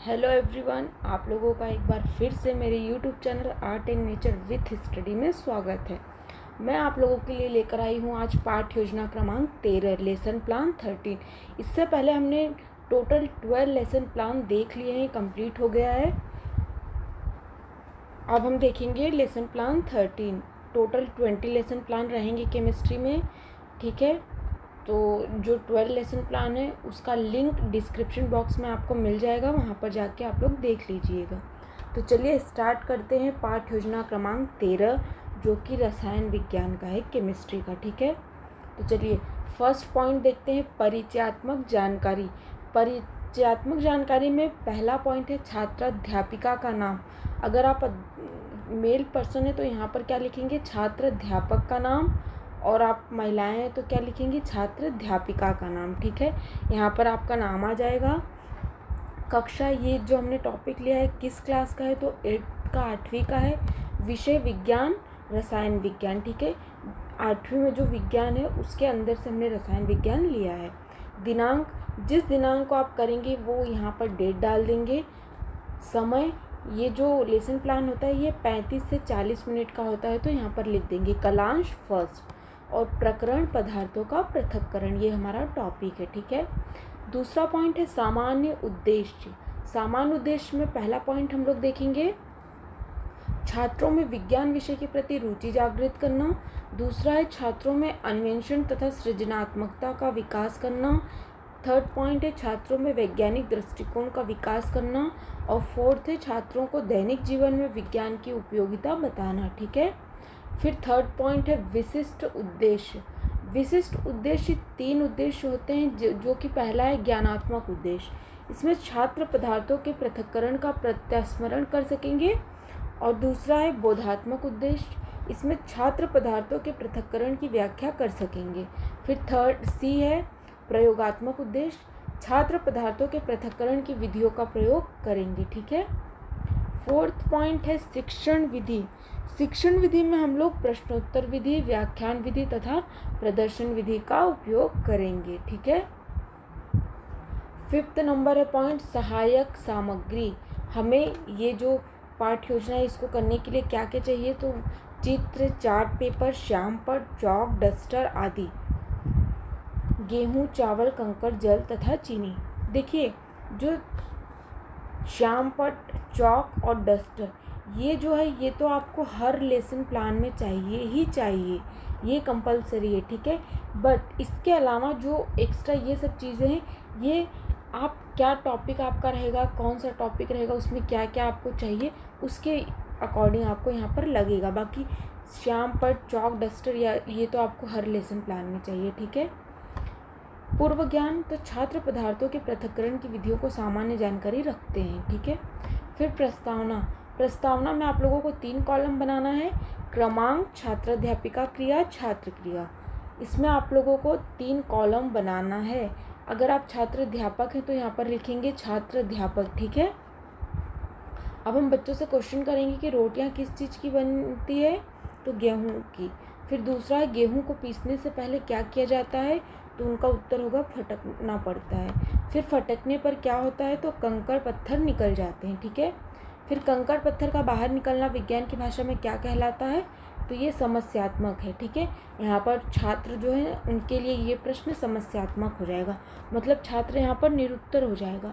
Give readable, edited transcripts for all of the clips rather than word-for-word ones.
Hello everyone, आप लोगों का एक बार फिर से मेरे YouTube channel art and nature with study में स्वागत है। मैं आप लोगों के लिए लेकर आई हूँ आज पाठ योजना क्रमांक 13 लेसन प्लान 13। इससे पहले हमने टोटल 12 लेसन प्लान देख लिए हैं, कंप्लीट हो गया है। अब हम देखेंगे lesson plan 13। Total 20 lesson plan रहेंगे केमिस्ट्री में, ठीक है। तो जो 12 लेसन प्लान है उसका लिंक डिस्क्रिप्शन बॉक्स में आपको मिल जाएगा, वहाँ पर जाके आप लोग देख लीजिएगा। तो चलिए स्टार्ट करते हैं पाठ योजना क्रमांक 13, जो कि रसायन विज्ञान का है, केमिस्ट्री का, ठीक है। तो चलिए फर्स्ट पॉइंट देखते हैं, परिचयात्मक जानकारी। परिचयात्मक जानकारी में पहला पॉइंट है छात्राध्यापिका का नाम। अगर आप मेल पर्सन है तो यहाँ पर क्या लिखेंगे, छात्र अध्यापक का नाम, और आप महिलाएं हैं तो क्या लिखेंगी, छात्र अध्यापिका का नाम, ठीक है। यहाँ पर आपका नाम आ जाएगा। कक्षा, ये जो हमने टॉपिक लिया है किस क्लास का है, तो 8th का, 8वीं का है। विषय विज्ञान, रसायन विज्ञान, ठीक है। 8वीं में जो विज्ञान है उसके अंदर से हमने रसायन विज्ञान लिया है। दिनांक, जिस दिनांक को आप करेंगे वो यहाँ पर डेट डाल देंगे। समय, ये जो लेसन प्लान होता है ये 35 से 40 मिनट का होता है, तो यहाँ पर लिख देंगे कलांश फर्स्ट। और प्रकरण पदार्थों का पृथक्करण, ये हमारा टॉपिक है, ठीक है। दूसरा पॉइंट है सामान्य उद्देश्य। सामान्य उद्देश्य में पहला पॉइंट हम लोग देखेंगे छात्रों में विज्ञान विषय के प्रति रुचि जागृत करना। दूसरा है छात्रों में अन्वेषण तथा सृजनात्मकता का विकास करना। थर्ड पॉइंट है छात्रों में वैज्ञानिक दृष्टिकोण का विकास करना। और फोर्थ है छात्रों को दैनिक जीवन में विज्ञान की उपयोगिता बताना, ठीक है। फिर थर्ड पॉइंट है विशिष्ट उद्देश्य। विशिष्ट उद्देश्य 3 उद्देश्य होते हैं, जो कि पहला है ज्ञानात्मक उद्देश्य। इसमें छात्र पदार्थों के पृथक्करण का प्रत्यास्मरण कर सकेंगे। और दूसरा है बोधात्मक उद्देश्य, इसमें छात्र पदार्थों के पृथक्करण की व्याख्या कर सकेंगे। फिर थर्ड सी है प्रयोगात्मक उद्देश्य, छात्र पदार्थों के पृथक्करण की विधियों का प्रयोग करेंगे, ठीक है। फोर्थ पॉइंट है शिक्षण विधि। शिक्षण विधि में हम लोग प्रश्नोत्तर विधि, व्याख्यान विधि तथा प्रदर्शन विधि का उपयोग करेंगे, ठीक है। 5th नंबर है पॉइंट सहायक सामग्री। हमें ये जो पाठ योजना है इसको करने के लिए क्या क्या चाहिए, तो चित्र, चार्ट पेपर, श्याम पट्ट, चौक, डस्टर आदि, गेहूं, चावल, कंकड़, जल तथा चीनी। देखिए जो श्याम पट्ट, चौक और डस्टर, ये जो है ये तो आपको हर लेसन प्लान में चाहिए ही चाहिए, ये कंपलसरी है, ठीक है। बट इसके अलावा जो एक्स्ट्रा ये सब चीज़ें हैं, ये आप क्या टॉपिक आपका रहेगा, कौन सा टॉपिक रहेगा, उसमें क्या क्या आपको चाहिए उसके अकॉर्डिंग आपको यहाँ पर लगेगा। बाकी श्याम पट्ट, चौक, डस्टर या ये तो आपको हर लेसन प्लान में चाहिए, ठीक है। पूर्व ज्ञान, तो छात्र पदार्थों के पृथक्करण की विधियों को सामान्य जानकारी रखते हैं, ठीक है। फिर प्रस्तावना। प्रस्तावना में आप लोगों को 3 कॉलम बनाना है, क्रमांक, छात्राध्यापिका क्रिया, छात्र क्रिया। इसमें आप लोगों को 3 कॉलम बनाना है। अगर आप छात्र अध्यापक हैं तो यहाँ पर लिखेंगे छात्र अध्यापक, ठीक है। अब हम बच्चों से क्वेश्चन करेंगे कि रोटियाँ किस चीज़ की बनती है, तो गेहूँ की। फिर दूसरा है गेहूँ को पीसने से पहले क्या किया जाता है, तो उनका उत्तर होगा फटकना पड़ता है। फिर फटकने पर क्या होता है, तो कंकड़ पत्थर निकल जाते हैं, ठीक है। फिर कंकड़ पत्थर का बाहर निकलना विज्ञान की भाषा में क्या कहलाता है, तो ये समस्यात्मक है, ठीक है। यहाँ पर छात्र जो है उनके लिए ये प्रश्न समस्यात्मक हो जाएगा, मतलब छात्र यहाँ पर निरुत्तर हो जाएगा।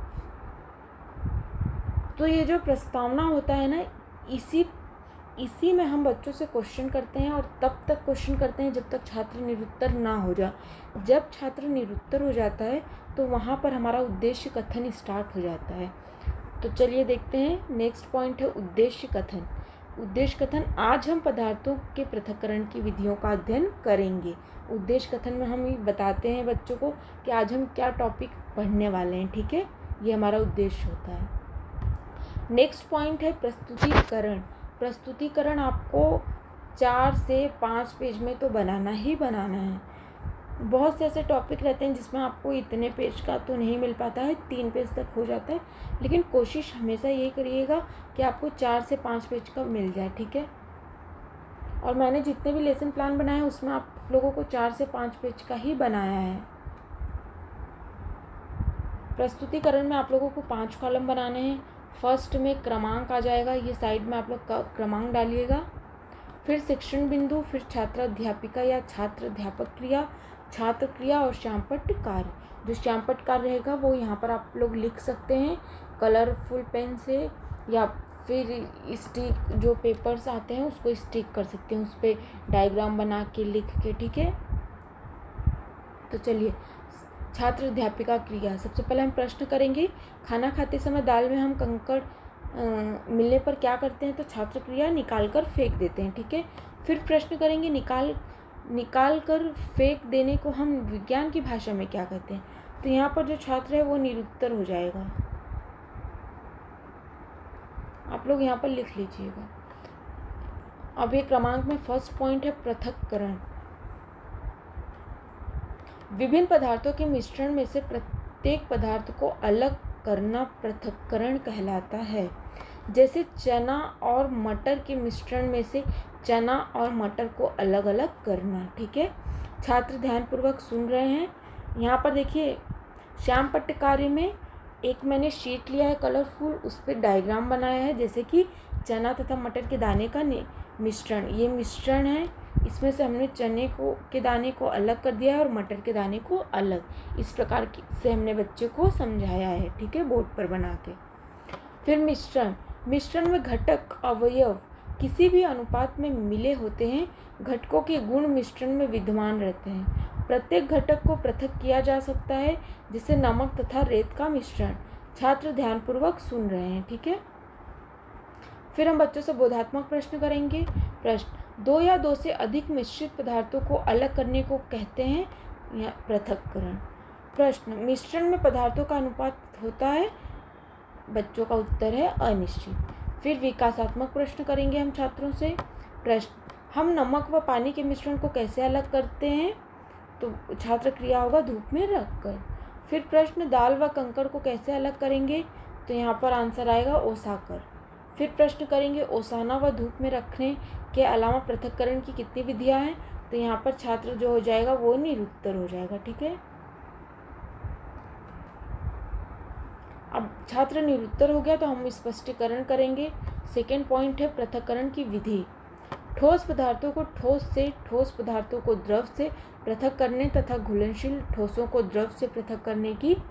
तो ये जो प्रस्तावना होता है ना, इसी में हम बच्चों से क्वेश्चन करते हैं, और तब तक क्वेश्चन करते हैं जब तक छात्र निरुत्तर ना हो जाए। जब छात्र निरुत्तर हो जाता है तो वहाँ पर हमारा उद्देश्य कथन स्टार्ट हो जाता है। तो चलिए देखते हैं, नेक्स्ट पॉइंट है उद्देश्य कथन। उद्देश्य कथन, आज हम पदार्थों के पृथक्करण की विधियों का अध्ययन करेंगे। उद्देश्य कथन में हम ये बताते हैं बच्चों को कि आज हम क्या टॉपिक पढ़ने वाले हैं, ठीक है। ये हमारा उद्देश्य होता है। नेक्स्ट पॉइंट है प्रस्तुतिकरण। प्रस्तुतिकरण आपको 4 से 5 पेज में तो बनाना ही बनाना है। बहुत से ऐसे टॉपिक रहते हैं जिसमें आपको इतने पेज का तो नहीं मिल पाता है, 3 पेज तक हो जाता है, लेकिन कोशिश हमेशा ये करिएगा कि आपको 4 से 5 पेज का मिल जाए, ठीक है। और मैंने जितने भी लेसन प्लान बनाए उसमें आप लोगों को 4 से 5 पेज का ही बनाया है। प्रस्तुतिकरण में आप लोगों को 5 कॉलम बनाने हैं। फर्स्ट में क्रमांक आ जाएगा, ये साइड में आप लोग क्रमांक डालिएगा। फिर शिक्षण बिंदु, फिर छात्र अध्यापिका या छात्र अध्यापक क्रिया, छात्र क्रिया और श्यामपट्ट कार्य। जो श्यामपट्ट कार्य रहेगा वो यहाँ पर आप लोग लिख सकते हैं कलरफुल पेन से, या फिर स्टिक जो पेपर्स आते हैं उसको स्टिक कर सकते हैं, उस पर डायग्राम बना के लिख के, ठीक है। तो चलिए, छात्र अध्यापिका क्रिया। सबसे पहले हम प्रश्न करेंगे, खाना खाते समय दाल में हम कंकड़ मिलने पर क्या करते हैं? तो छात्र क्रिया निकाल कर फेंक देते हैं, ठीक है। फिर प्रश्न करेंगे, निकाल कर फेंक देने को हम विज्ञान की भाषा में क्या कहते हैं? तो यहाँ पर जो छात्र है वो निरुत्तर हो जाएगा, आप लोग यहाँ पर लिख लीजिएगा। अब ये क्रमांक में फर्स्ट पॉइंट है पृथक्करण। विभिन्न पदार्थों के मिश्रण में से प्रत्येक पदार्थ को अलग करना पृथक्करण कहलाता है। जैसे चना और मटर के मिश्रण में से चना और मटर को अलग अलग करना, ठीक है। छात्र ध्यानपूर्वक सुन रहे हैं। यहाँ पर देखिए, श्यामपट्ट कार्य में एक मैंने शीट लिया है कलरफुल, उस पर डायग्राम बनाया है, जैसे कि चना तथा मटर के दाने का मिश्रण, ये मिश्रण है। इसमें से हमने चने के दाने को अलग कर दिया है और मटर के दाने को अलग। इस प्रकार से हमने बच्चे को समझाया है, ठीक है, बोर्ड पर बना के। फिर मिश्रण में घटक अवयव किसी भी अनुपात में मिले होते हैं। घटकों के गुण मिश्रण में विद्यमान रहते हैं। प्रत्येक घटक को पृथक किया जा सकता है, जैसे नमक तथा रेत का मिश्रण। छात्र ध्यानपूर्वक सुन रहे हैं, ठीक है। फिर हम बच्चों से बोधात्मक प्रश्न करेंगे। प्रश्न, 2 या 2 से अधिक मिश्रित पदार्थों को अलग करने को कहते हैं या पृथक्करण। प्रश्न, मिश्रण में पदार्थों का अनुपात होता है? बच्चों का उत्तर है अनिश्चित। फिर विकासात्मक प्रश्न करेंगे हम छात्रों से। प्रश्न, हम नमक व पानी के मिश्रण को कैसे अलग करते हैं? तो छात्र क्रिया होगा धूप में रखकर। फिर प्रश्न, दाल व कंकड़ को कैसे अलग करेंगे? तो यहाँ पर आंसर आएगा ओसाकर। फिर प्रश्न करेंगे, ओसाना व धूप में रखने के अलावा पृथक्करण की कितनी विधियां हैं? तो यहाँ पर छात्र जो हो जाएगा वो निरुत्तर हो जाएगा, ठीक है। अब छात्र निरुत्तर हो गया तो हम स्पष्टीकरण करेंगे। सेकेंड पॉइंट है पृथक्करण की विधि। ठोस पदार्थों को ठोस से, ठोस पदार्थों को द्रव से पृथक करने तथा घुलनशील ठोसों को द्रव से पृथक करने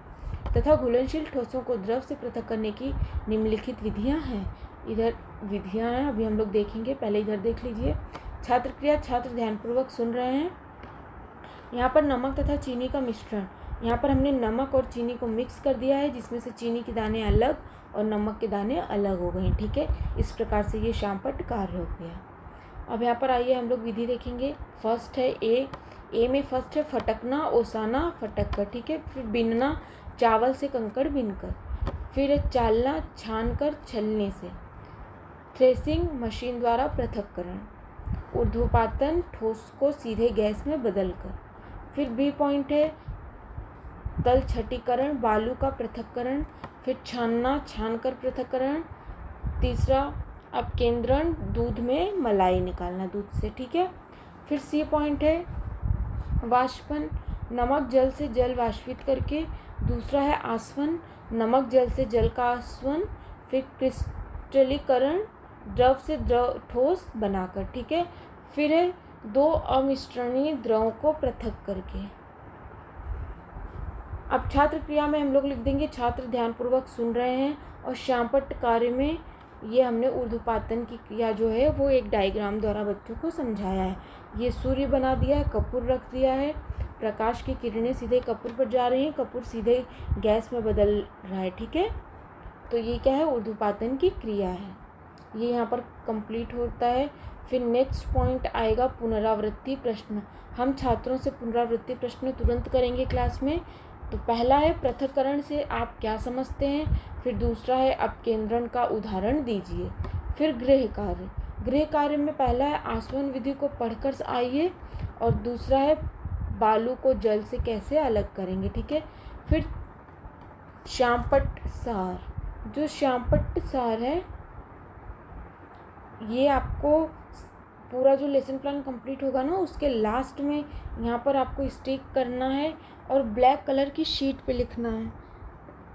की निम्नलिखित विधियां हैं। इधर विधियां हैं, अभी हम लोग देखेंगे, पहले इधर देख लीजिए। छात्र क्रिया, छात्र ध्यानपूर्वक सुन रहे हैं। यहाँ पर नमक तथा चीनी का मिश्रण, यहाँ पर हमने नमक और चीनी को मिक्स कर दिया है, जिसमें से चीनी के दाने अलग और नमक के दाने अलग हो गए, ठीक है। इस प्रकार से ये श्यामपट्ट कार्य हो गया। अब यहाँ पर आइए हम लोग विधि देखेंगे। फर्स्ट है ए में फर्स्ट है फटकना, ओसाना, फटक कर, ठीक है। फिर बिनना, चावल से कंकड़ बिनकर। फिर है चालना, छान कर, छलने से। थ्रेसिंग, मशीन द्वारा पृथक्करण। ऊर्ध्वपातन, ठोस को सीधे गैस में बदलकर। फिर बी पॉइंट है तल छटीकरण, बालू का पृथक्करण। फिर छानना, छान कर पृथक्करण। तीसरा अपकेंद्रण, दूध में मलाई निकालना दूध से, ठीक है। फिर सी पॉइंट है वाष्पन, नमक जल से जल वाष्पित करके। दूसरा है आसवन, नमक जल से जल का आसवन। फिर क्रिस्टलीकरण, द्रव से द्रव ठोस बनाकर, ठीक है। फिर है 2 अमिश्रणीय द्रवों को पृथक करके। अब छात्र क्रिया में हम लोग लिख देंगे, छात्र ध्यानपूर्वक सुन रहे हैं। और श्यामपट्ट कार्य में ये हमने ऊर्ध्वपातन की क्रिया जो है वो एक डायग्राम द्वारा बच्चों को समझाया है। ये सूर्य बना दिया है, कपूर रख दिया है, प्रकाश की किरणें सीधे कपूर पर जा रही हैं, कपूर सीधे गैस में बदल रहा है, ठीक है। तो ये क्या है? ऊर्ध्वपातन की क्रिया है। ये यहाँ पर कंप्लीट होता है। फिर नेक्स्ट पॉइंट आएगा पुनरावृत्ति प्रश्न। हम छात्रों से पुनरावृत्ति प्रश्न तुरंत करेंगे क्लास में। तो पहला है पृथक्करण से आप क्या समझते हैं। फिर दूसरा है अपकेंद्रण का उदाहरण दीजिए। फिर गृह कार्य में पहला है आसवन विधि को पढ़कर आइए, और दूसरा है बालू को जल से कैसे अलग करेंगे, ठीक है। फिर श्यामपट्ट सार, जो श्यामपट्ट सार है ये आपको पूरा जो लेसन प्लान कंप्लीट होगा ना उसके लास्ट में यहाँ पर आपको स्टिक करना है और ब्लैक कलर की शीट पे लिखना है।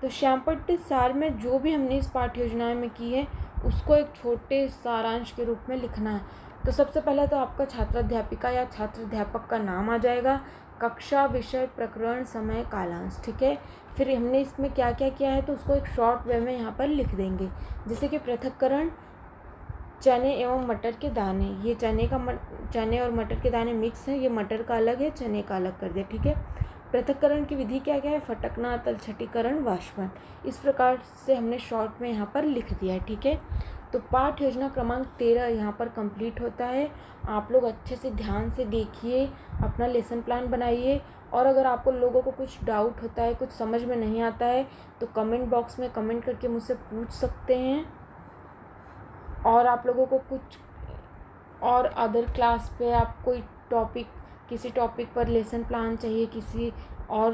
तो श्यामपट्टी सार में जो भी हमने इस पाठ्य योजना में की है उसको एक छोटे सारांश के रूप में लिखना है। तो सबसे पहले तो आपका छात्राध्यापिका या छात्राध्यापक का नाम आ जाएगा, कक्षा, विषय, प्रकरण, समय, कालांश, ठीक है। फिर हमने इसमें क्या क्या किया है तो उसको एक शॉर्ट वे में यहाँ पर लिख देंगे। जैसे कि पृथक्करण, चने एवं मटर के दाने, ये चने और मटर के दाने मिक्स हैं, ये मटर का अलग है, चने का अलग कर दिया, ठीक है। पृथक्करण की विधि क्या क्या है, फटकना, तलछटीकरण, वाष्पन। इस प्रकार से हमने शॉर्ट में यहाँ पर लिख दिया है, ठीक है। तो पाठ योजना क्रमांक 13 यहाँ पर कंप्लीट होता है। आप लोग अच्छे से ध्यान से देखिए, अपना लेसन प्लान बनाइए, और अगर आपको लोगों को कुछ डाउट होता है, कुछ समझ में नहीं आता है, तो कमेंट बॉक्स में कमेंट करके मुझसे पूछ सकते हैं। और आप लोगों को कुछ और अदर क्लास पे आप कोई किसी टॉपिक पर लेसन प्लान चाहिए, किसी और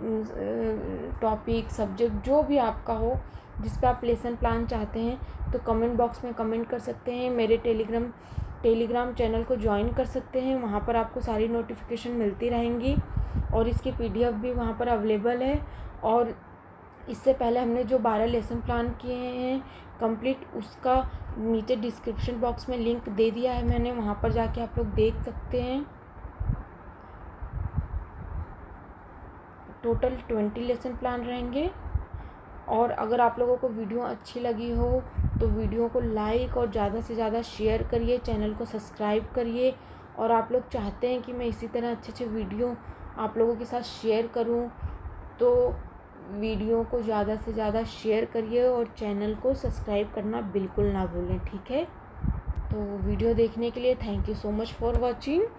टॉपिक सब्जेक्ट जो भी आपका हो जिस पे आप लेसन प्लान चाहते हैं, तो कमेंट बॉक्स में कमेंट कर सकते हैं। मेरे टेलीग्राम चैनल को ज्वाइन कर सकते हैं, वहाँ पर आपको सारी नोटिफिकेशन मिलती रहेंगी, और इसकी PDF भी वहाँ पर अवेलेबल है। और इससे पहले हमने जो 12 लेसन प्लान किए हैं कंप्लीट, उसका नीचे डिस्क्रिप्शन बॉक्स में लिंक दे दिया है मैंने, वहाँ पर जाके आप लोग देख सकते हैं। टोटल 20 लेसन प्लान रहेंगे। और अगर आप लोगों को वीडियो अच्छी लगी हो तो वीडियो को लाइक और ज़्यादा से ज़्यादा शेयर करिए, चैनल को सब्सक्राइब करिए। और आप लोग चाहते हैं कि मैं इसी तरह अच्छे वीडियो आप लोगों के साथ शेयर करूं, तो वीडियो को ज़्यादा से ज़्यादा शेयर करिए और चैनल को सब्सक्राइब करना बिल्कुल ना भूलें, ठीक है। तो वीडियो देखने के लिए thank you so much for watching.